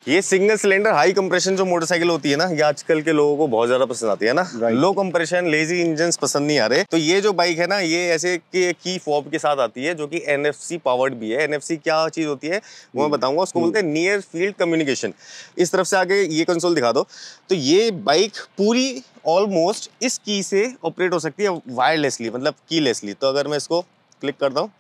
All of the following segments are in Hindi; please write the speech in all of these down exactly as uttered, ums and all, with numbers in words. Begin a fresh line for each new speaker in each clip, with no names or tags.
ये सिंगल सिलेंडर हाई कंप्रेशन जो मोटरसाइकिल होती है ना, ये आजकल के लोगों को बहुत ज्यादा पसंद आती है ना। लो कंप्रेशन लेजी इंजन पसंद नहीं आ रहे। तो ये जो बाइक है ना, ये ऐसे की, की फॉब के साथ आती है जो कि एनएफसी पावर्ड भी है। एनएफसी क्या चीज होती है वो मैं बताऊंगा। उसको बोलते हैं नियर फील्ड कम्युनिकेशन। इस तरफ से आगे ये कंसोल दिखा दो। तो ये बाइक पूरी ऑलमोस्ट इस की से ऑपरेट हो सकती है वायरलेसली, मतलब कीलेसली। तो अगर मैं इसको क्लिक करता हूँ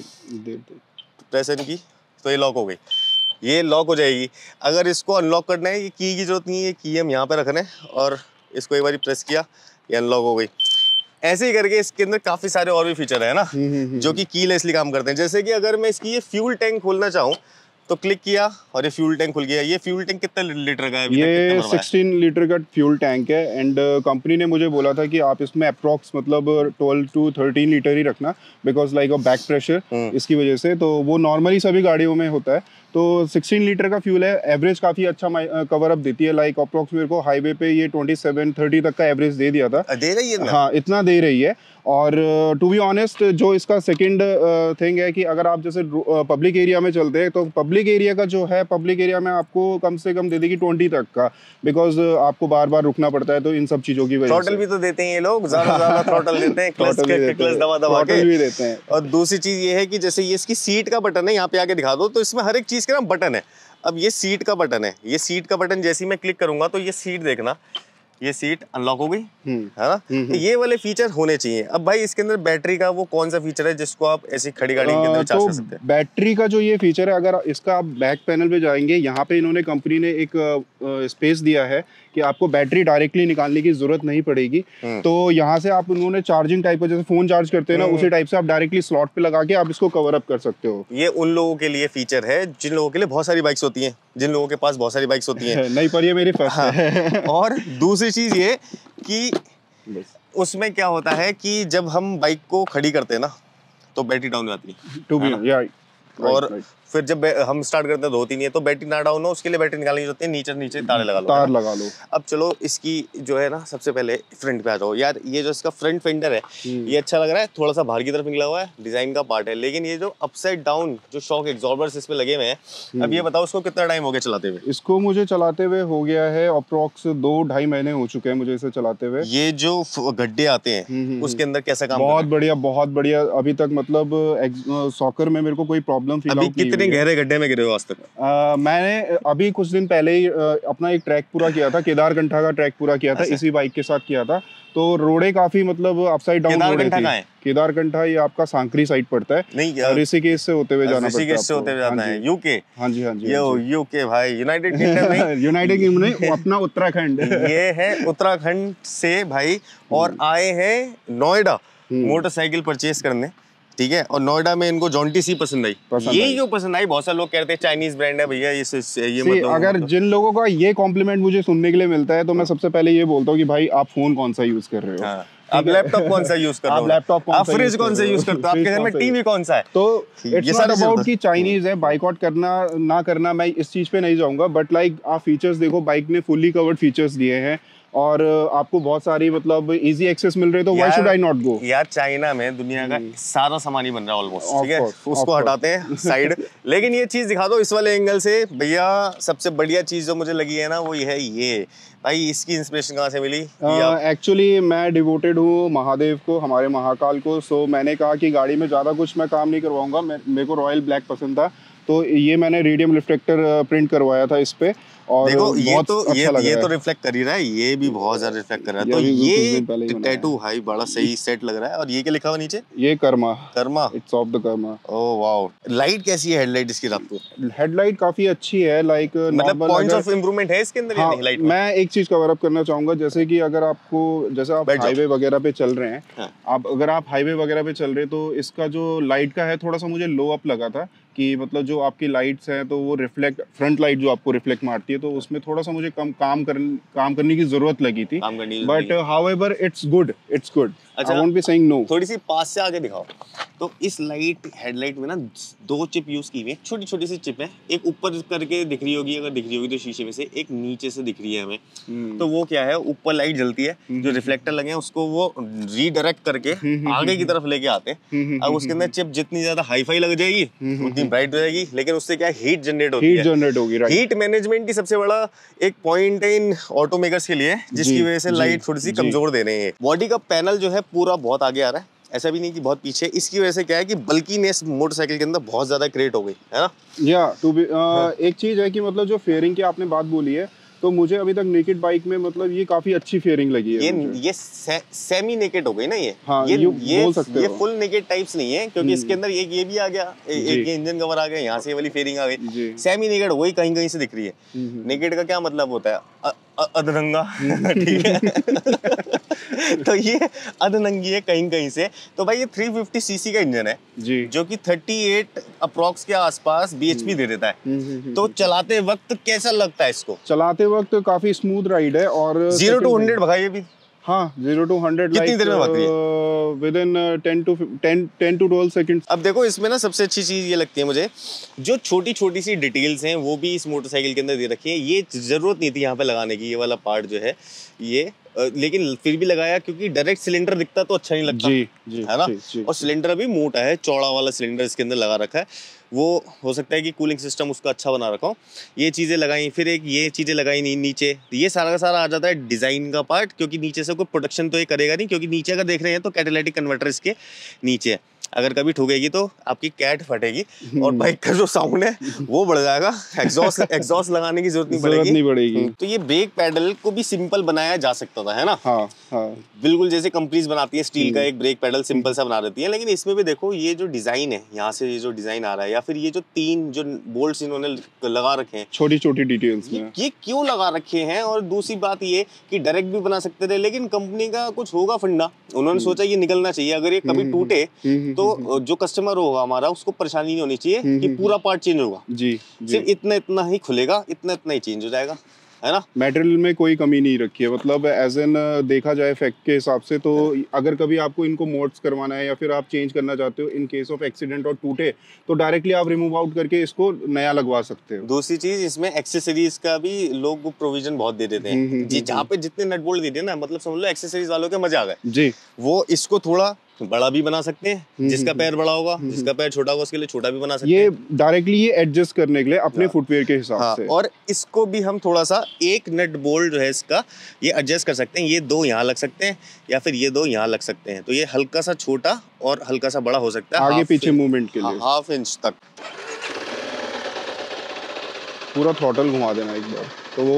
प्रेस एन की, तो ये लॉक हो गई, ये लॉक हो जाएगी। अगर इसको अनलॉक करना है, ये की की जरूरत नहीं है, ये की हम यहाँ पे रख रहे हैं और इसको एक बार प्रेस किया, ये अनलॉक हो गई। ऐसे ही करके इसके अंदर काफी सारे और भी फीचर है ना जो कि कीलेसली काम करते हैं। जैसे कि अगर मैं इसकी ये फ्यूल टैंक खोलना चाहूँ तो क्लिक किया और ये फ्यूल टैंक खुल गया। ये फ्यूल टैंक कितने लीटर का है?
ये सोलह लीटर का फ्यूल टैंक है एंड कंपनी ने मुझे बोला था कि आप इसमें अप्रॉक्स मतलब ट्वेल्व टू थर्टीन लीटर ही रखना, because like a back pressure इसकी वजह से। तो वो नॉर्मली सभी गाड़ियों में होता है। तो सोलह लीटर का फ्यूल है, एवरेज काफी अच्छा कवर अप देती है। लाइक अप्रॉक्स मेरे को हाईवे पे ये सत्ताईस तीस तक का एवरेज दे दिया था।
दे रही है ना?
हाँ, इतना दे रही है। और टू बी ऑनेस्ट, जो इसका सेकंड थिंग है कि अगर आप जैसे पब्लिक एरिया में चलते हैं तो पब्लिक एरिया का जो है, पब्लिक एरिया में आपको कम से कम दे देगी बीस तक का, बिकॉज आपको बार बार रुकना पड़ता है। तो इन सब चीजों की वजह से
थ्रॉटल भी तो देते हैं ये लोग, ज्यादा ज्यादा थ्रॉटल देते हैं, क्लच के क्लच दबा दबा के
भी देते हैं।
और दूसरी चीज ये है कि जैसे ये इसकी सीट का बटन है, यहाँ पे आके दिखा दो, तो इसमें हर एक चीज का ना बटन है। अब ये सीट का बटन है, ये सीट का बटन जैसे ही मैं क्लिक करूंगा तो ये सीट देखना, ये सीट अनलॉक हो गई है ना। तो ये वाले फीचर होने चाहिए। अब भाई इसके अंदर बैटरी का वो कौन सा फीचर है जिसको आप ऐसी खड़ी गाड़ी के अंदर चार्ज कर सकते हैं?
बैटरी का जो ये फीचर है, अगर इसका आप बैक पैनल पे जाएंगे, यहाँ पे इन्होंने कंपनी ने एक स्पेस दिया है कि आपको बैटरी डायरेक्टली निकालने की जरूरत नहीं पड़ेगी। तो यहाँ से आप उन्होंने चार्जिंग टाइप का, जैसे फोन चार्ज करते हैं ना, उसी टाइप से आप डायरेक्टली स्लॉट पे लगा के आप इसको कवर अप कर सकते हो।
ये उन लोगों के लिए फीचर है जिन लोगों के लिए बहुत सारी बाइक्स होती हैं, जिन लोगों के पास बहुत सारी बाइक्स होती हैं।
नहीं, पर ये मेरी फर्स्ट
हाँ।
है। और
दूसरी चीज ये कि उसमें क्या होता है कि जब हम बाइक को खड़ी करते हैं ना तो बैटरी डाउन हो जाती है।
टू बी या
और फिर जब हम स्टार्ट करते हैं तो होती नहीं है, तो बैटरी ना डाउन हो उसके लिए बैटरी निकालनी होती है। नीचे नीचे तारे लगा लो,
तार लगा लो।
अब चलो इसकी जो है ना, सबसे पहले फ्रंट पे आ जाओ यार। ये जो इसका फ्रंट फेंडर है ये अच्छा लग रहा है, थोड़ा सा बाहर की तरफ निकला हुआ है, डिजाइन का पार्ट है। लेकिन ये जो अपसाइड डाउन जो शॉक एब्जॉर्बर्स इसमें लगे हुए हैं, अब ये बताओ उसको कितना टाइम हो गया चलाते हुए?
इसको मुझे चलाते हुए हो गया है अप्रोक्स दो ढाई महीने हो चुके हैं मुझे इसे चलाते हुए।
ये जो गड्ढे आते हैं उसके अंदर कैसा काम?
बहुत बढ़िया, बहुत बढ़िया। अभी तक मतलब सॉकर में मेरे को कोई प्रॉब्लम फील
अभी कितने गहरे गड्ढे में गिरे हो आज तक?
आ, मैंने अभी कुछ दिन पहले ही अपना एक ट्रैक पूरा किया था, केदारकंठा का ट्रैक पूरा किया था, इसी बाइक के साथ किया था। तो रोडे काफी मतलब अपसाइड डाउन रोडे थी। केदारकंठा ये आपका सांकरी साइड पड़ता है, नहीं ऋषिकेश से होते हुए जाना पड़ता है।
ऋषिकेश से होते हुए जाना है, यूके।
हाँ जी, हाँ जी।
यो यूके भाई, यूनाइटेड किंगडम नहीं,
यूनाइटेड किंगडम नहीं, अपना उत्तराखंड।
ये है उत्तराखंड से भाई, और आए हैं नोएडा मोटरसाइकिल परचेज करने, ठीक है। और नोएडा में इनको जॉन्टी सी पसंद आई। ये क्यों पसंद आई? बहुत सारे लोग कहते हैं चाइनीज ब्रांड है भैया, ये ये मतलब
अगर जिन लोगों का ये कॉम्प्लीमेंट मुझे सुनने के लिए मिलता है तो मैं सबसे पहले ये बोलता हूँ कि भाई आप फोन कौन सा यूज कर रहे हो,
हाँ। आप लैपटॉप कौन सा यूज कर रहे हो,
आप लैपटॉप कौन
आप फ्रिज कौन सा यूज करते हो, आपके घर में टीवी कौन सा है?
तो इट्स नॉट अबाउट कि चाइनीज है, बाइकआउट करना ना करना, मैं इस चीज पे नहीं जाऊंगा। बट लाइक आप फीचर्स देखो, बाइक ने फुल्ली कवर्ड फीचर्स दिए हैं और आपको बहुत सारी मतलब इजी एक्सेस मिल रहे, तो why should I not go?
यार चाइना में दुनिया का सारा सामान ही बन रहा है ऑलमोस्ट, ठीक है, उसको हटाते हैं साइड। लेकिन ये चीज दिखा दो इस वाले एंगल से भैया। सबसे बढ़िया चीज जो मुझे लगी है ना वो ये है, ये भाई इसकी इंस्पिरेशन कहाँ से मिली?
एक्चुअली uh, मैं डिवोटेड हूँ महादेव को, हमारे महाकाल को। सो मैंने कहा कि गाड़ी में ज़्यादा कुछ मैं काम नहीं करवाऊंगा, मेरे को रॉयल ब्लैक पसंद था, तो ये मैंने रेडियम रिफ्लेक्टर प्रिंट करवाया था इस पे। और
देखो ये तो
अच्छा
ये, ये तो रिफ्लेक्ट कर ही रहा है, ये भी बहुत ज्यादा रिफ्लेक्ट कर रहा है। तो ये टैटू भाई बड़ा सही सेट लग रहा है। और ये क्या लिखा हुआ नीचे?
ये karma,
karma,
it's of the karma.
Oh wow. Light कैसी है हेडलाइट इसकी? रात को
हेडलाइट काफी अच्छी है, लाइक
मतलब पॉइंट्स ऑफ इंप्रूवमेंट है इसके अंदर?
हाँ, लाइट मैं एक चीज कवर अप करना चाहूंगा, जैसे कि अगर आपको, जैसे आप हाईवे वगैरह पे चल रहे हैं, हाँ। आप अगर आप हाईवे वगैरह पे चल रहे हैं तो इसका जो लाइट का है थोड़ा सा मुझे लो अप लगा था कि मतलब जो आपकी लाइट्स हैं तो वो रिफ्लेक्ट, फ्रंट लाइट जो आपको रिफ्लेक्ट मारती है, तो उसमें थोड़ा सा मुझे कम काम कर काम करने की जरूरत लगी थी। But however it's good, it's good.
अच्छा,
I won't be saying no।
थोड़ी सी पास से आगे दिखाओ। तो इस लाइट हेडलाइट में ना दो चिप यूज की हुई है, छोटी छोटी सी चिप है। एक ऊपर करके दिख रही होगी, अगर दिख रही होगी तो शीशे में से, एक नीचे से दिख रही है हमें। hmm. तो वो क्या है, ऊपर लाइट जलती है, hmm. जो रिफ्लेक्टर लगे हैं उसको वो रीडायरेक्ट करके hmm. आगे की तरफ लेके आते हैं। अब उसके अंदर चिप जितनी ज्यादा हाई फाई लग जाएगी उतनी ब्राइट हो जाएगी, लेकिन उससे क्या हीट जनरेट होती
हीट
है,
जनरेट होगी, राइट।
हीट मैनेजमेंट की सबसे बड़ा एक पॉइंट है इन ऑटो मेकर्स के लिए, जिसकी वजह से लाइट थोड़ी सी कमजोर दे रहे हैं। बॉडी का पैनल जो है पूरा बहुत आगे आ रहा है, ऐसा भी नहीं कि बहुत पीछे। इसकी वजह से क्या है कि बल्कीनेस मोटरसाइकिल के अंदर बहुत ज्यादा क्रिएट हो गई है ना।
या टू बी एक चीज है कि मतलब जो फेयरिंग की आपने बात बोली है, तो मुझे अभी तक नेकेड बाइक में मतलब ये काफी अच्छी फेयरिंग लगी है।
ये
मुझे।
ये से, सेमी नेकेड हो गई ना ये।
हाँ,
ये
ये बोल सकते
ये
हो।
फुल नेकेड टाइप्स नहीं है, क्योंकि इसके अंदर एक ये भी आ गया, ए, एक ये इंजन कवर आ गया, यहाँ से ये वाली फेयरिंग आ गई। सेमी नेकेड वही कहीं कहीं से दिख रही है। नेकेड का क्या मतलब होता है? अ, अ, अधरंगा, ठीक है। तो ये अधनंगी है कहीं कहीं से। तो भाई ये थ्री फिफ्टी सीसी का इंजन है जी, जो कि थर्टी एट अप्रॉक्स के आसपास बीएचपी दे देता है। तो चलाते वक्त कैसा लगता है इसको?
चलाते वक्त काफी स्मूथ राइड है, और
जीरो टू हंड्रेड भगाइए भी।
हाँ, जीरो टू हंड्रेड
कितनी देर में भागती है?
Within ten to ten ten to twelve seconds.
अब देखो इसमें ना सबसे अच्छी चीज ये लगती है मुझे, जो छोटी छोटी सी डिटेल्स हैं वो भी इस मोटरसाइकिल के अंदर दे रखी है। ये जरूरत नहीं थी यहाँ पे लगाने की, ये वाला पार्ट जो है ये, लेकिन फिर भी लगाया क्योंकि डायरेक्ट सिलेंडर दिखता तो अच्छा नहीं लगता,
जी, जी,
है ना।
जी, जी।
और सिलेंडर भी मोटा है, चौड़ा वाला सिलेंडर इसके अंदर लगा रखा है। वो हो सकता है कि कूलिंग सिस्टम उसका अच्छा बना रखा हो। ये चीज़ें लगाई, फिर एक ये चीज़ें लगाई नहीं नीचे, ये सारा का सारा आ जाता है डिज़ाइन का पार्ट, क्योंकि नीचे से कोई प्रोडक्शन तो ये करेगा नहीं, क्योंकि नीचे अगर देख रहे हैं तो कैटालिटिक कन्वर्टर इसके नीचे है। अगर कभी ठुकेगी तो आपकी कैट फटेगी और बाइक का जो साउंड है वो बढ़ जाएगा। एग्जॉस्ट एग्जॉस्ट लगाने की जरूरत नहीं पड़ेगी,
नहीं पड़ेगी।
तो ये ब्रेक पैडल को भी सिंपल बनाया जा सकता था, है ना।
हाँ, हाँ।
बिल्कुल जैसे कंपनीज बनाती है स्टील का एक ब्रेक पैडल सिंपल सा बना देती है, लेकिन इसमें भी देखो ये जो डिजाइन है, यहाँ से ये जो डिजाइन आ रहा है, या फिर ये जो तीन जो बोल्ट्स इन्होंने लगा रखे हैं
छोटी छोटी डिटेल्स में,
ये क्यों लगा रखे हैं। और दूसरी बात ये कि डायरेक्ट भी बना सकते थे, लेकिन कंपनी का कुछ होगा फंडा, उन्होंने सोचा ये निकलना चाहिए, अगर ये कभी टूटे तो जो कस्टमर होगा हमारा उसको परेशानी नहीं होनी चाहिए कि पूरा पार्ट चेंज होगा।
जी, जी।
सिर्फ इतना इतना ही खुलेगा, इतना इतना ही चेंज हो जाएगा, है ना।
मटेरियल में कोई कमी नहीं रखी है, मतलब एज एन देखा जाए फैक्ट के हिसाब से, तो अगर कभी आपको इनको मोड्स करवाना है या फिर आप चेंज करना चाहते हो इन केस ऑफ एक्सीडेंट और टूटे, तो डायरेक्टली आप रिमूव आउट करके इसको नया लगवा सकते हो।
दूसरी चीज इसमें एक्सेसरीज का भी लोग प्रोविजन बहुत दे देते हैं जी, जहाँ पे जितने नट बोल्ट दे दिए ना, मतलब समझ लो एक्सेसरीज वालों के मजा आ गए जी। वो इसको थोड़ा बड़ा भी बना सकते हैं, जिसका पैर बड़ा होगा, जिसका पैर छोटा होगा उसके लिए छोटा भी बना सकते
ये
हैं।
डायरेक्टली ये एडजस्ट करने के लिए अपने फुटवेयर के हिसाब
हाँ,
से।
और इसको भी हम थोड़ा सा एक नट बोल्ट जो है इसका ये एडजस्ट कर सकते हैं। ये दो यहाँ लग सकते हैं या फिर ये दो यहाँ लग सकते हैं, तो ये हल्का सा छोटा और हल्का सा बड़ा हो सकता है
आगे पीछे मूवमेंट के लिए,
हाफ इंच तक।
पूरा थ्रॉटल घुमा देना एक बार, तो वो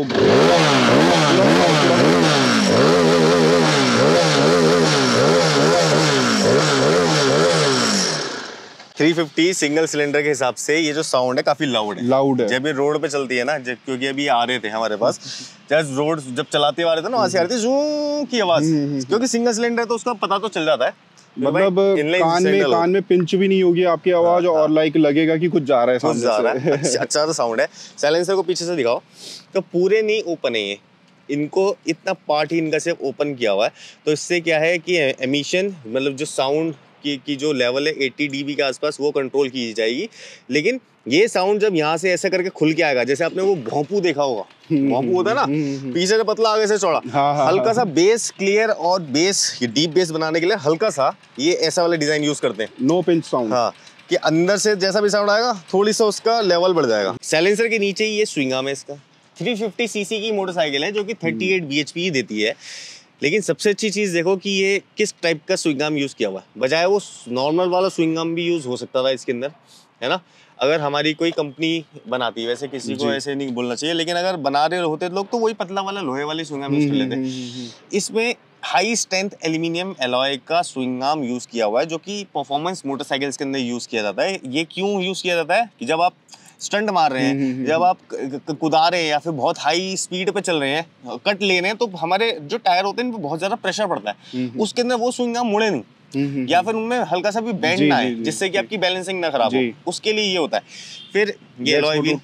थ्री फिफ्टी सिंगल सिलेंडर के हिसाब से ये जो साउंड है काफी लाउड है।
लाउड है
जब ये रोड पे चलती है ना, जब क्योंकि अभी आ रहे थे हमारे पास, जब रोड जब चलाते हुए आ रहे थे ना, वहां से आ रही थी जूं की आवाज, क्योंकि सिंगल सिलेंडर है तो उसका पता तो चल जाता है,
मतलब कान में कान में पिंच भी नहीं होगी आपकी आवाज,
हाँ,
और लाइक लगेगा कि कुछ जा रहा है सामने
जा रहा है। अच्छा सा साउंड है। साइलेंसर को पीछे से दिखाओ तो पूरे नहीं ओपन है ये, इनको इतना पार्ट ही इनका सिर्फ ओपन किया हुआ है, तो इससे क्या है कि एमिशन मतलब जो साउंड की की जो लेवल है अस्सी डीबी के आसपास वो कंट्रोल की जाएगी। लेकिन ये साउंड जब यहाँ से ऐसा करके खुल के आएगा, जैसे आपने वो भोंपू देखा होगा, भोंपू होता है ना, पीछे से पतला आगे से चौड़ा,
हाँ, हाँ,
हल्का
हाँ,
सा बेस क्लियर और बेस डीप बेस बनाने के लिए हल्का सा ये ऐसा वाला डिजाइन यूज करते हैं,
नो पिंच साउंड।
हाँ, कि अंदर से जैसा भी साउंड आएगा थोड़ी सा उसका लेवल बढ़ जाएगा। साइलेंसर के नीचे ही ये स्विंग आर्म है इसका। थ्री फिफ्टी सीसी की मोटरसाइकिल है जो कि थर्टी एट बीएचपी ही देती है, लेकिन सबसे अच्छी चीज़ देखो कि ये किस टाइप का स्विंग आर्म यूज़ किया हुआ है। बजाय वो नॉर्मल वाला स्विंग आर्म भी यूज़ हो सकता था इसके अंदर, है ना। अगर हमारी कोई कंपनी बनाती है, वैसे किसी को ऐसे नहीं बोलना चाहिए, लेकिन अगर बना रहे होते लोग तो वही पतला वाला लोहे वाली स्विंग आर्म यूज़ कर लेते। इसमें हाई स्ट्रेंथ एल्यूमिनियम एलॉय का स्विंग आर्म यूज़ किया हुआ है, जो कि परफॉर्मेंस मोटरसाइकिल्स के अंदर यूज़ किया जाता है। ये क्यों यूज़ किया जाता है कि जब आप स्टंट मार रहे हैं, जब आप कुदा रहे हैं या फिर बहुत हाई स्पीड पे चल रहे हैं, कट ले रहे हैं, तो हमारे जो टायर होते हैं इन पे बहुत ज्यादा प्रेशर पड़ता है, उसके अंदर वो स्विंग आर्म मुड़े नहीं, या फिर उनमें हल्का सा भी बेंड ना आए, जिससे कि आपकी बैलेंसिंग ना खराब हो, उसके लिए ये होता है। फिर ये एलॉय व्हील,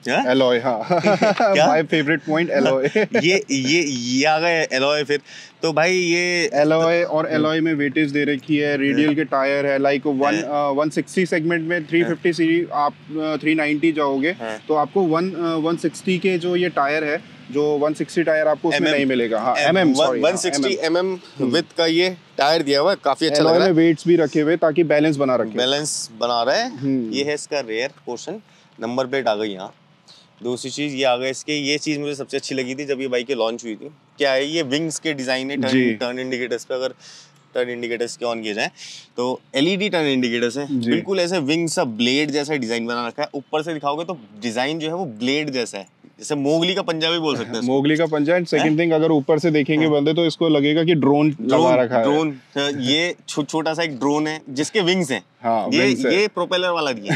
एलॉय, हाँ माय फेवरेट पॉइंट एलॉय।
ये ये ये आ गए एलॉय फिर तो भाई ये
एलॉय और एलॉय में वेटेज दे रखी है, रेडियल के टायर है, like one one sixty segment में थ्री फिफ्टी सीरी आप थ्री नाइंटी जाओगे तो आपको वन वन सिक्सटी के जो ये टायर है, जो वन सिक्सटी टायर आपको उसमें नहीं मिलेगा। हाँ mm, sorry
one sixty mm with का ये टायर दिया हुआ है, काफी अच्छा लग रहा है।
वेट्स भी रखे हुए ताकि बैलेंस बना रखे,
बैलेंस बना रहा है। ये है इसका रेयर पोर्शन, नंबर प्लेट आ गई यहाँ। दूसरी चीज ये आ गया इसके, ये चीज मुझे सबसे अच्छी लगी थी जब ये बाइक लॉन्च हुई थी। क्या है ये विंग्स के डिजाइन है, टर्न टर्न इंडिकेटर्स पे अगर टर्न इंडिकेटर्स के ऑन किए जाए तो एलईडी टर्न इंडिकेटर्स हैं, बिल्कुल ऐसे विंग सा ब्लेड जैसा डिजाइन बना रखा है। ऊपर से दिखाओगे तो डिजाइन जो है वो ब्लेड जैसा है, जैसे मोगली का पंजा भी बोल सकते हैं।
मोगली का पंजा। एंड सेकंड थिंग, अगर ऊपर से देखेंगे बंदे तो इसको लगेगा कि ड्रोन लगा रखा है।
ड्रोन, ये छो, छोटा सा एक ड्रोन है जिसके विंग्स हैं।
हाँ,
ये ये प्रोपेलर वाला नहीं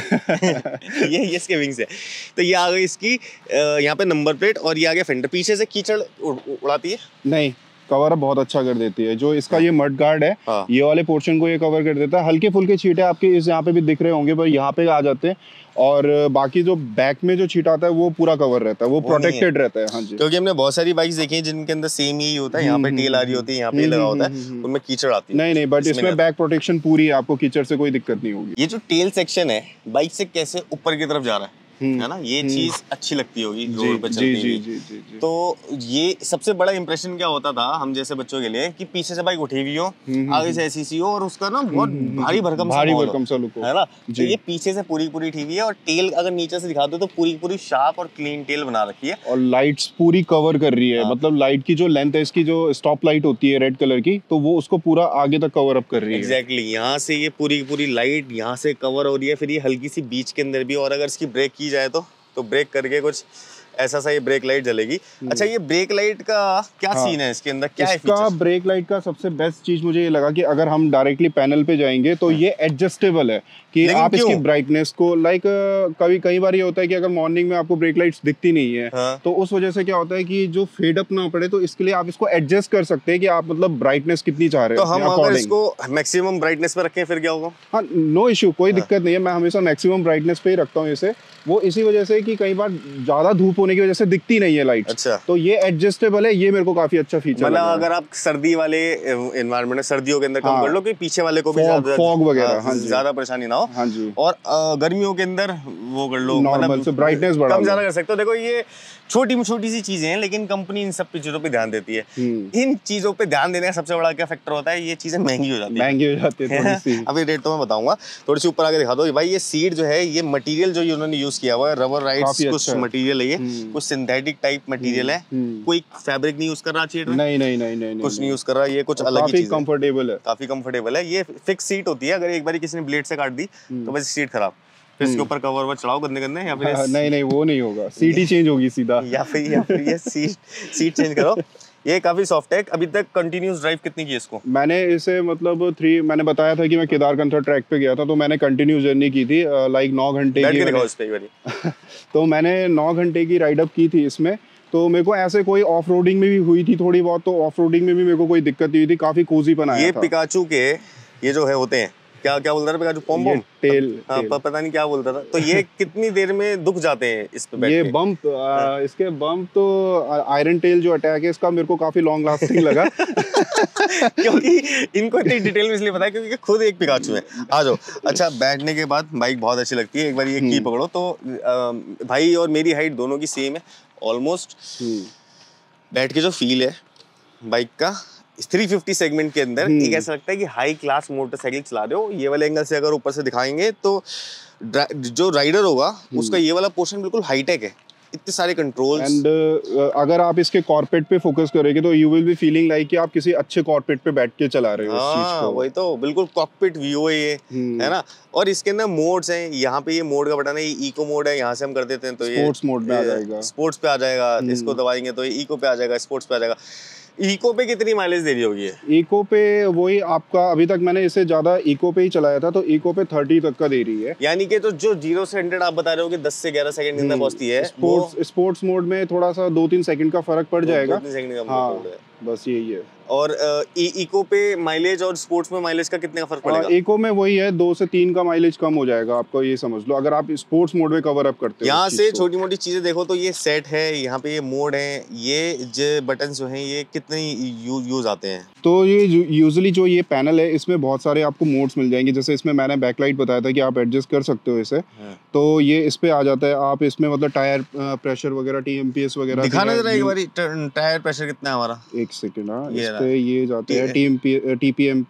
है ये ये इसके विंग्स है। तो ये आ गई इसकी यहाँ पे नंबर प्लेट, और ये आ गया फेंडर। पीछे से कीचड़ उड़ाती है नहीं,
कवर अप बहुत अच्छा कर देती है। जो इसका ये मड गार्ड है, हाँ। ये वाले पोर्शन को ये कवर कर देता है। हल्के फुल्के छींटे आपके इस यहाँ पे भी दिख रहे होंगे, पर यहाँ पे आ जाते हैं। और बाकी जो बैक में जो छींटा आता है वो पूरा कवर रहता है, वो, वो प्रोटेक्टेड रहता है। हाँ जी,
क्योंकि हमने बहुत सारी बाइक्स देखी हैं जिनके अंदर सेम ही होता है, यहाँ पे टेल आ रही होती है, यहाँ पे लगा होता है, उनमें कीचड़ आती है।
नहीं नहीं, बट इसमें बैक प्रोटेक्शन पूरी है, आपको कीचड़ से कोई दिक्कत नहीं होगी।
ये जो टेल सेक्शन है बाइक से कैसे ऊपर की तरफ जा रहा है, है ना, ये चीज अच्छी लगती होगी रोड पे चलती हुई। तो ये सबसे बड़ा इंप्रेशन क्या होता था हम जैसे बच्चों के लिए कि पीछे से बाइक उठी हुई हो, आगे से ऐसी सी हो, और उसका ना बहुत भारी भरकम
भारी भरकम सा लुक हो,
है ना। तो ये पीछे से पूरी पूरी उठी हुई है, और टेल अगर नीचे से दिखा दो तो पूरी पूरी शार्प और क्लीन टेल बना रखी है,
और लाइट्स पूरी कवर कर रही है। मतलब लाइट की जो लेंथ है, इसकी जो स्टॉप लाइट होती है रेड कलर की, तो वो उसको पूरा आगे तक कवर अप कर रही है।
एग्जैक्टली, यहाँ से ये पूरी पूरी लाइट यहाँ से कवर हो रही है, फिर ये हल्की सी बीच के अंदर भी, और अगर इसकी ब्रेक की जाए तो तो ब्रेक करके कुछ ऐसा सा ये ब्रेक लाइट जलेगी। अच्छा, ये ब्रेक लाइट का क्या हाँ, सीन है इसके अंदर, क्या
इसका है ब्रेक लाइट का सबसे बेस्ट चीज मुझे ये लगा कि अगर हम डायरेक्टली पैनल पे जाएंगे तो ये एडजस्टेबल है कि आप इसकी ब्राइटनेस को, लाइक कभी कई बार ये होता है कि अगर मॉर्निंग में आपको ब्रेक लाइट्स दिखती नहीं है, हाँ। तो उस वजह से क्या होता है कि जो फेड अप ना पड़े, तो इसके लिए आप इसको एडजस्ट कर सकते हैं कि आप मतलब ब्राइटनेस कितनी चाह रहे
हो। तो हम अगर इसको मैक्सिमम ब्राइटनेस पे रखें फिर क्या होगा?
हाँ, नो इश्यू, कोई दिक्कत नहीं है। मैं हमेशा मैक्सिमम ब्राइटनेस पे ही रखता हूँ इसे। वो इसी वजह से कि कई बार ज्यादा धूप होने की वजह से दिखती नहीं है लाइट। अच्छा, तो ये एडजस्टेबल है, ये मेरे को काफी अच्छा फीचर
मतलब अगर आप सर्दी वाले एनवायरनमेंट, सर्दियों के अंदर कम कर लो कि पीछे वाले को भी
फॉग वगैरह
ज्यादा परेशानी ना हो।
हाँ जी।
और गर्मियों के अंदर वो कर लो,
नॉर्मल से ब्राइटनेस बढ़ा
कम ज्यादा कर सकते हो। देखो ये छोटी छोटी सी चीजें हैं, लेकिन कंपनी इन सब चीजों पे ध्यान देती है। इन चीजों पे ध्यान देने का सबसे बड़ा क्या फैक्टर होता है, ये चीजें महंगी हो जाती है।
महंगी हो जाती है।
अभी रेट तो मैं बताऊंगा, थोड़ी सी ऊपर आके दिखा दो भाई। ये सीट जो है, ये मटेरियल जो उन्होंने यूज किया हुआ है, रबर राइड्स कुछ मटेरियल है, ये कुछ सिंथेटिक टाइप मटेरियल है, कोई फैब्रिक नहीं यूज कर रहा सीट में,
नहीं नहीं नहीं नहीं
कुछ नहीं यूज कर रहा, ये कुछ अलग ही चीज है।
कंफर्टेबल है,
काफी कंफर्टेबल है। ये फिक्स सीट होती है, अगर एक बार किसी ने ब्लेड से काट दी तो बस सीट खराब, फिर इसके ऊपर कवर वर चढ़ाओ गंदे गंदे, या फिर
नहीं नहीं वो नहीं होगा, सीट ही चेंज होगी सीधा,
या फिर या फिर ये सीट सीट चेंज करो। ये काफी सॉफ्ट है। अभी तक कंटिन्यूस ड्राइव कितनी की इसको?
मैंने इसे मतलब थ्री, मैंने बताया था कि मैं केदारकंठा ट्रैक पे गया था, तो मैंने कंटिन्यू जर्नी की थी, लाइक नौ घंटे की।
इस पे बारी
तो मैंने नौ घंटे की राइड अप की थी इसमें। तो मेरे को ऐसे कोई ऑफ रोडिंग में भी हुई थी थोड़ी बहुत, तो ऑफ रोडिंग में भी मेरे को कोई दिक्कत नहीं हुई थी, काफी कोजीपन आया था।
ये पिकाचू के ये जो है होते हैं, क्या क्या बोलता था पिकाचू, पॉम पॉम
टेल,
हाँ, टेल। पता नहीं क्या बोलता था। तो ये कितनी देर में दुख जाते हैं इस पे बैठ
ये
के?
बम्प आ, इसके बम्प तो आयरन टेल जो अटैक है इसका मेरे को काफी लॉन्ग लास्टिंग लगा।
क्योंकि इनको इतनी डिटेल में इसलिए पता है क्योंकि खुद एक पिकाचू है। आ जाओ। अच्छा, बैठने के बाद बाइक बहुत अच्छी लगती है। एक बार ये की पकड़ो तो आ, भाई और मेरी हाइट दोनों की सेम है ऑलमोस्ट। बैठ के जो फील है बाइक का थ्री फिफ्टी सेगमेंट के अंदर, एक ऐसा लगता है कि हाई क्लास मोटरसाइकिल चला रहे हो। ये वाले एंगल से अगर ऊपर से दिखाएंगे तो जो राइडर होगा उसका ये वाला पोर्शन बिल्कुल हाईटेक है, इतने सारे कंट्रोल्स।
एंड uh, अगर आप इसके कॉर्पेट पे फोकस करेंगे तो you will be feeling like कि आप किसी अच्छे कॉर्पेट पे बैठ के चला रहे हो इस चीज को।
वही तो, बिल्कुल कॉकपिट व्यू है ये, है ना। और इसके अंदर मोड्स हैं, यहाँ पे ये मोड का बटन है, ये इको मोड है, यहाँ से हम कर देते हैं तो ये
स्पोर्ट्स मोड में आ जाएगा,
स्पोर्ट्स पे आ जाएगा। इसको दबाएंगे तो ये इको पे आ जाएगा, स्पोर्ट्स पे आ जाएगा। इको पे कितनी माइलेज दे रही होगी ये?
इको पे वही आपका, अभी तक मैंने इसे ज्यादा इको पे ही चलाया था, तो इको पे थर्टी तक का दे रही है।
यानी कि तो जो जीरो से हंड्रेड आप बता रहे हो कि दस से ग्यारह सेकंड के अंदर पहुंचती है।
स्पोर्ट्स स्पोर्ट्स मोड में थोड़ा सा दो तीन सेकंड का फर्क पड़ जाएगा।
दो तीन सेकंड का
हाँ, बस यही है।
और इको पे माइलेज और स्पोर्ट्स में माइलेज का कितने का फर्क पड़ेगा?
इको में वही है, दो से तीन का माइलेज कम हो जाएगा आपको, ये समझ लो, अगर आप स्पोर्ट्स मोड में कवर अप करते हो।
यहाँ से छोटी मोटी चीजें देखो तो ये सेट है, यहाँ पे ये मोड है, ये जो बटन जो हैं ये कितने यू, यूज आते हैं?
तो ये यूजुअली जो ये पैनल है इसमें बहुत सारे आपको मोड्स मिल जाएंगे। जैसे इसमें मैंने बैकलाइट बताया था कि आप एडजस्ट कर सकते हो इसे, तो ये इस पे आ जाता है। आप इसमें मतलब टायर प्रेशर वगैरह, टीएमपीएस वगैरह
दिखाना जरा एक बारी, टायर प्रेशर कितना है हमारा?
एक सेकंड, हाँ इस पे ये जाते हैं टीएमपी टीपीएम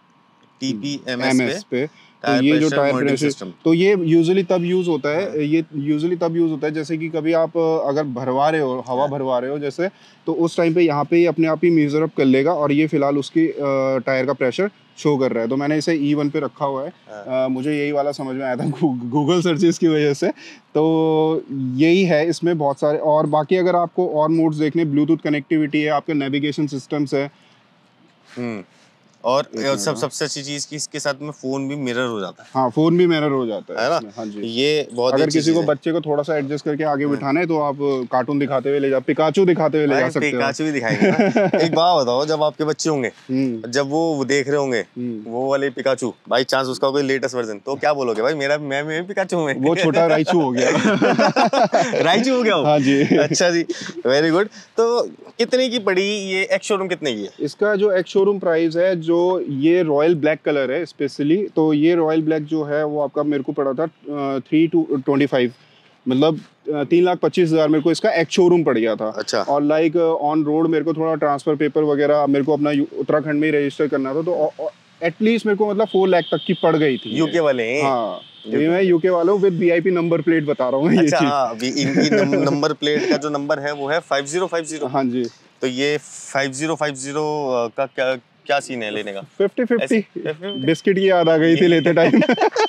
टीपीएमएस पे। तो ये जो टायर प्रेशर, तो ये यूजुअली तब यूज होता है, ये यूजुअली तब यूज होता है जैसे कि कभी आप अगर भरवा रहे हो, हवा भरवा रहे हो जैसे, तो उस टाइम पे यहाँ पे ही अपने आप ही मेजर अप कर लेगा और ये फिलहाल उसकी टायर का प्रेशर शो कर रहा है। तो मैंने इसे ई वन पे रखा हुआ है। आ, मुझे यही वाला समझ में आया था गूगल सर्चेस की वजह से। तो यही है इसमें बहुत सारे, और बाकी अगर आपको और मोड्स देखने, ब्लूटूथ कनेक्टिविटी है, आपके नेविगेशन सिस्टम्स है।
हम्म और सब सबसे अच्छी चीज की इसके साथ में फोन भी मिरर हो जाता है।
हाँ, फोन भी मिरर हो जाता है,
है ना? हाँ जी, ये बहुत
अगर किसी को बच्चे को थोड़ा सा एडजस्ट करके आगे बिठाना है तो आप कार्टून दिखाते हुए ले जा, पिकाचू दिखाते हुए ले जा सकते हो।
पिकाचू भी दिखाएंगे ना। एक बात बताओ, जब आपके बच्चे होंगे, जब वो देख रहे होंगे वो वाले पिकाचू, बाई चांस उसका कोई लेटेस्ट वर्जन, तो क्या बोलोगे? भाई मेरा मैं मैं पिकाचू हूँ।
वो छोटा राइचू हो गया।
राइचू हो गया हो?
हाँ जी।
अच्छा जी, वेरी गुड। तो कितने की पड़ी ये एक्स शोरूम, कितने की है?
इसका जो एक्स शोरूम प्राइस है, जो ये रॉयल ब्लैक कलर है स्पेशली, तो ये रॉयल ब्लैक जो है वो आपका मेरे को पड़ा था थ्री टू ट्वेंटी फाइव, मतलब तीन लाख पच्चीस हजार मेरे को इसका एक्स शोरूम पड़ गया था।
अच्छा।
और लाइक ऑन रोड मेरे को थोड़ा ट्रांसफर पेपर वगैरह मेरे को अपना उत्तराखंड में ही रजिस्टर करना था, तो एटलीस्ट मेरे को मतलब फोर लाख तक की पड़ गई थी।
यूके वाले?
हाँ, ये मैं यूके वालों विद वीआईपी नंबर प्लेट बता रहा हूँ।
अच्छा, हाँ, इनकी नंबर प्लेट का जो नंबर है वो है फाइव जीरो फाइव जीरो।
हाँ जी।
तो ये फाइव जीरो फाइव जीरो का क्या क्या सीन है लेने का?
फिफ्टी फिफ्टी बिस्किट की याद आ गई थी लेते टाइम।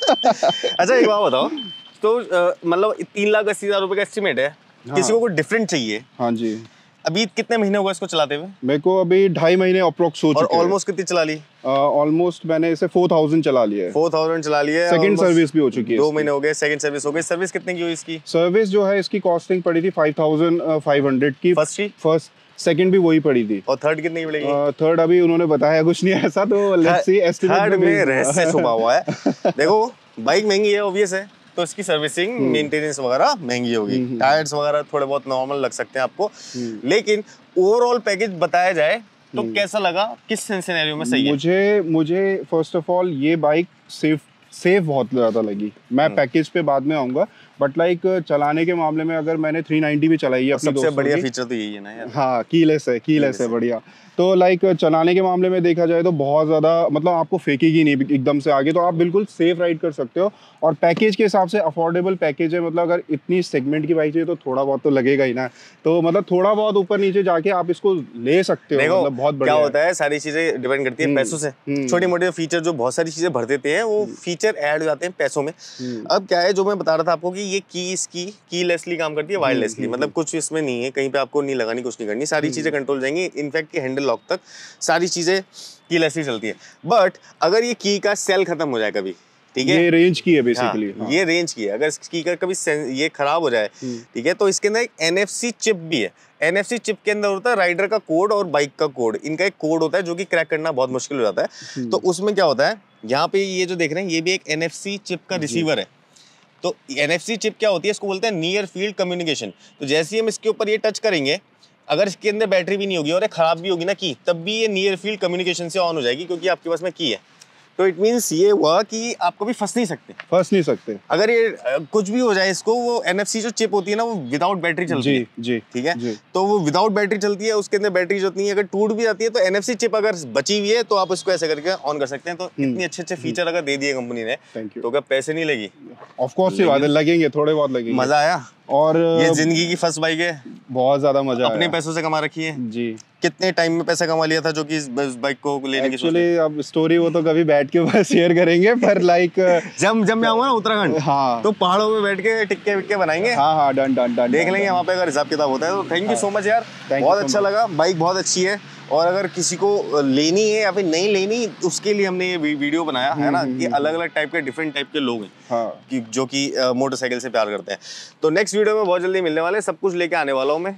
अच्छा एक बात बताओ, तो मतलब तीन लाख अस्सी हजार रुपए का एस्टिमेट है। हाँ। किसी को कुछ डिफरेंट चाहिए।
हाँ जी।
अभी कितने महीने हुए इसको चलाते हुए?
मेरे को अभी ढाई महीने अप्रोक्स हो चुके हैं।
और ऑलमोस्ट कितनी चला ली?
ऑलमोस्ट uh, मैंने इसे फोर थाउजेंड चला लिया है।
फोर थाउजेंड चला लिया है।
सेकंड सर्विस भी हो चुकी है।
दो महीने हो गए, सेकंड सर्विस हो गई। सर्विस कितने की हुई इसकी?
सर्विस जो है इसकी कॉस्टिंग पड़ी थी फाइव थाउजेंड फाइव हंड्रेड की।
फर्स्ट की? फर्स्ट
सेकंड भी वही पड़ी थी।
और थर्ड कितनी की पड़ेगी?
थर्ड अभी उन्होंने बताया कुछ नहीं ऐसा, तो लेट्स सी एस्टिमेट।
थर्ड में रहस्य छुपा हुआ है। देखो बाइक महंगी है, ऑब्वियस है, तो इसकी सर्विसिंग, मेंटेनेंस वगैरह महंगी होगी। टायर्स वगैरह थोड़े बहुत नॉर्मल लग सकते हैं आपको, लेकिन ओवरऑल पैकेज बताया जाए तो कैसा लगा, किस सिनेरियो में सही है?
मुझे मुझे फर्स्ट ऑफ ऑल ये बाइक सेफ सेफ बहुत ज़्यादा लगी। मैं पैकेज पे बाद में आऊँगा, बट लाइक चलाने के मामले में अगर मैंने थ्री नाइंटी भी चलाई है अपने दोस्तों की।
सबसे बढ़िया फीचर तो यही है ना यार।
हाँ, कीलेस है, कीलेस है बढ़िया। तो लाइक चलाने के मामले में देखा जाए तो बहुत ज़्यादा, मतलब आपको फेंकेगी नहीं एकदम से आगे, तो आप बिल्कुल सेफ राइड कर सकते हो। और पैकेज के हिसाब से अफोर्डेबल पैकेज है, मतलब अगर इतनी सेगमेंट की बाइक चाहिए तो थोड़ा बहुत तो लगेगा ही ना। तो मतलब थोड़ा बहुत ऊपर नीचे जाके आप इसको ले सकते हो। मतलब बहुत बढ़िया
क्या होता है, सारी चीजें डिपेंड करती है पैसों से। छोटे मोटे फीचर जो बहुत सारी चीजें भर देते हैं, वो फीचर ऐड हो जाते हैं पैसों में। अब क्या है, जो मैं बता रहा था आपको कि ये की इसकी कीलेसली काम करती है, वायरलेसली, मतलब कुछ इसमें नहीं है, कहीं पे आपको नहीं लगानी, कुछ नहीं करनी, सारी चीजें कंट्रोल जाएंगी। इनफैक्ट की हैंडल लॉक तक सारी चीजें कीलेसली चलती है। बट अगर ये की का सेल खत्म हो जाए कभी, ठीक है,
ये रेंज की है बेसिकली।
हाँ, हाँ। ये रेंज की है। अगर इसकी का कभी ये खराब हो जाए, ठीक है, तो इसके अंदर एक एनएफसी चिप भी है। एनएफसी चिप के अंदर होता है राइडर का कोड और बाइक का कोड, इनका एक कोड होता है जो कि क्रैक करना बहुत मुश्किल हो जाता है। तो उसमें क्या होता है, यहाँ पे ये जो देख रहे हैं, ये भी एक एनएफसी चिप का रिसीवर है। तो एनएफसी चिप क्या होती है, इसको बोलते हैं नियर फील्ड कम्युनिकेशन। तो जैसे ही हम इसके ऊपर ये टच करेंगे, अगर इसके अंदर बैटरी भी नहीं होगी और ये खराब भी होगी ना की, तब भी ये नियर फील्ड कम्युनिकेशन से ऑन हो जाएगी, क्योंकि आपके पास में की है। तो इट मींस ये हुआ कि आप कभी फंस नहीं सकते।
फंस नहीं सकते।
अगर ये कुछ भी हो जाए इसको, वो एनएफसी जो चिप होती है ना, वो विदाउट बैटरी चलती है।
जी,
ठीक है, तो वो विदाउट बैटरी चलती है, उसके अंदर बैटरी जो नहीं है, अगर टूट भी जाती है तो एनएफसी चिप अगर बची हुई है तो आप उसको ऐसे करके ऑन कर सकते हैं। तो इतने अच्छे अच्छे फीचर अगर दे दिए कंपनी ने, तो क्या पैसे नहीं लगी?
ऑफ कोर्स सी बात है, लगेंगे, थोड़े बहुत लगेंगे।
मजा आया।
और
ये जिंदगी की फर्स्ट बाइक है,
बहुत ज्यादा मजा
अपने पैसों से कमा रखी है
जी।
कितने टाइम में पैसा कमा लिया था जो कि इस बाइक को लेने की?
एक्चुअली अब स्टोरी वो तो कभी बैठ के बस शेयर करेंगे, पर लाइक
जब जब मैं आऊंगा ना उत्तराखंड,
हाँ,
तो पहाड़ों में बैठ के टिक्के विक्के बनाएंगे।
हाँ हाँ, डन डन डन,
देख लेंगे वहाँ पे अगर हिसाब किताब होता है तो। थैंक यू सो मच यार, बहुत अच्छा लगा, बाइक बहुत अच्छी है। और अगर किसी को लेनी है या फिर नहीं लेनी, उसके लिए हमने ये वीडियो बनाया है ना, कि अलग अलग टाइप के डिफरेंट टाइप के लोग हैं, हाँ, कि जो कि मोटरसाइकिल से प्यार करते हैं। तो नेक्स्ट वीडियो में बहुत जल्दी मिलने वाले, सब कुछ लेके आने वाला हूँ मैं।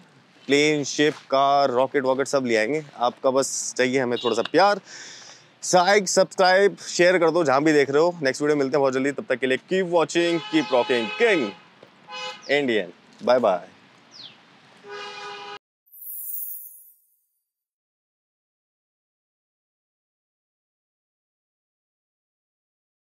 प्लेन, शिप, कार, रॉकेट वॉकेट सब ले आएंगे। आपका बस चाहिए हमें थोड़ा सा प्यार। लाइक, सब्सक्राइब, शेयर कर दो जहां भी देख रहे हो। नेक्स्ट वीडियो मिलते हैं बहुत जल्दी, तब तक के लिए keep watching, keep rocking, king Indian. Bye bye.